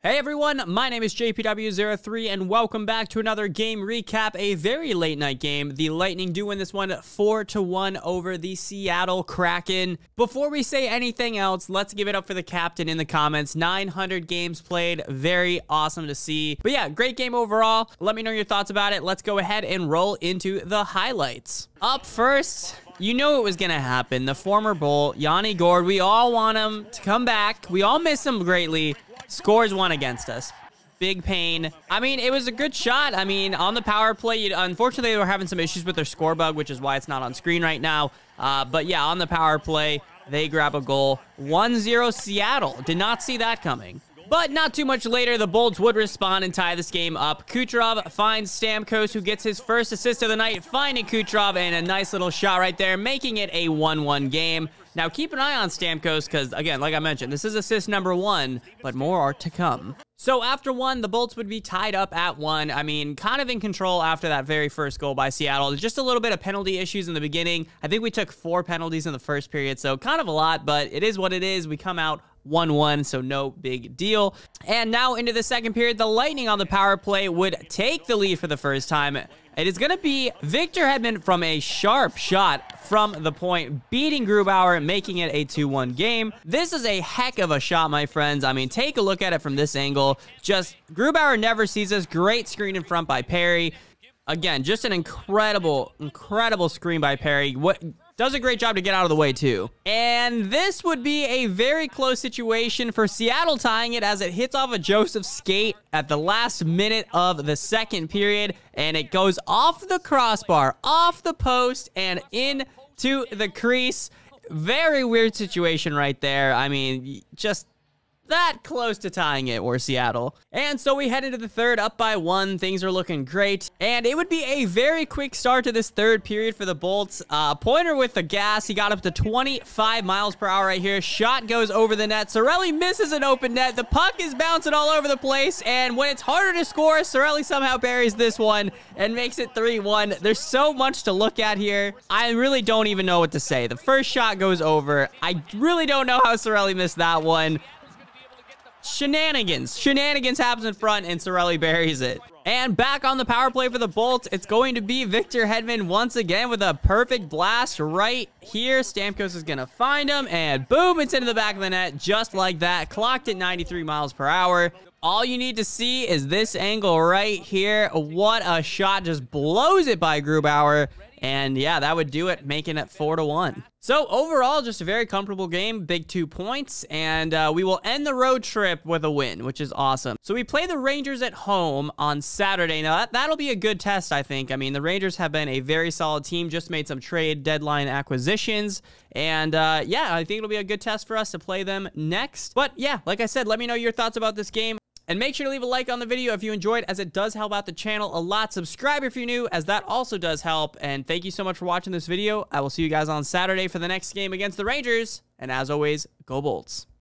Hey everyone, my name is JPW03 and welcome back to another game recap, a very late night game. The Lightning do win this one 4-1 over the Seattle Kraken. Before we say anything else, let's give it up for the captain in the comments. 900 games played, very awesome to see. But yeah, great game overall. Let me know your thoughts about it. Let's go ahead and roll into the highlights. Up first, you know it was going to happen. The former Bull, Yanni Gourde, we all want him to come back. We all miss him greatly. Scores one against us. Big pain. I mean, it was a good shot. I mean, on the power play, unfortunately, they were having some issues with their score bug, which is why it's not on screen right now. But yeah, on the power play, they grab a goal. 1-0 Seattle. Did not see that coming. But not too much later, the Bolts would respond and tie this game up. Kucherov finds Stamkos, who gets his first assist of the night, finding Kucherov, and a nice little shot right there, making it a 1-1 game. Now, keep an eye on Stamkos because, again, like I mentioned, this is assist number 1, but more are to come. So after 1, the Bolts would be tied up at 1. I mean, kind of in control after that very first goal by Seattle. Just a little bit of penalty issues in the beginning. I think we took 4 penalties in the first period, so kind of a lot, but it is what it is. We come out 1-1, so no big deal. And now into the second period, the Lightning on the power play would take the lead for the first time. It is going to be Victor Hedman from a sharp shot from the point, beating Grubauer, making it a 2-1 game. This is a heck of a shot, my friends. I mean, take a look at it from this angle. Just, Grubauer never sees us. Great screen in front by Perry. Again, just an incredible screen by Perry. Does a great job to get out of the way, too. And this would be a very close situation for Seattle tying it as it hits off a Joseph skate at the last minute of the second period. And it goes off the crossbar, off the post, and into the crease. Very weird situation right there. I mean, just that close to tying it, or Seattle. And so we head into the third up by 1. Things are looking great. And it would be a very quick start to this third period for the Bolts. Pointer with the gas. He got up to 25 miles per hour right here. Shot goes over the net. Cirelli misses an open net. The puck is bouncing all over the place. And when it's harder to score, Cirelli somehow buries this one and makes it 3-1. There's so much to look at here. I really don't even know what to say. The first shot goes over. I really don't know how Cirelli missed that one. Shenanigans happens in front, and Cirelli buries it. And back on the power play for the Bolts, it's going to be Victor Hedman once again with a perfect blast right here. Stamkos is going to find him, and boom, it's into the back of the net just like that. Clocked at 93 miles per hour. All you need to see is this angle right here. What a shot. Just blows it by Grubauer. And yeah, that would do it, making it 4-1. So overall, just a very comfortable game, big 2 points, and we will end the road trip with a win, which is awesome. So we play the Rangers at home on Saturday. Now, that'll be a good test, I think. I mean, the Rangers have been a very solid team, just made some trade deadline acquisitions, and yeah, I think it'll be a good test for us to play them next. But yeah, like I said, let me know your thoughts about this game. And make sure to leave a like on the video if you enjoyed, as it does help out the channel a lot. Subscribe if you're new, as that also does help. And thank you so much for watching this video. I will see you guys on Saturday for the next game against the Rangers. And as always, go Bolts.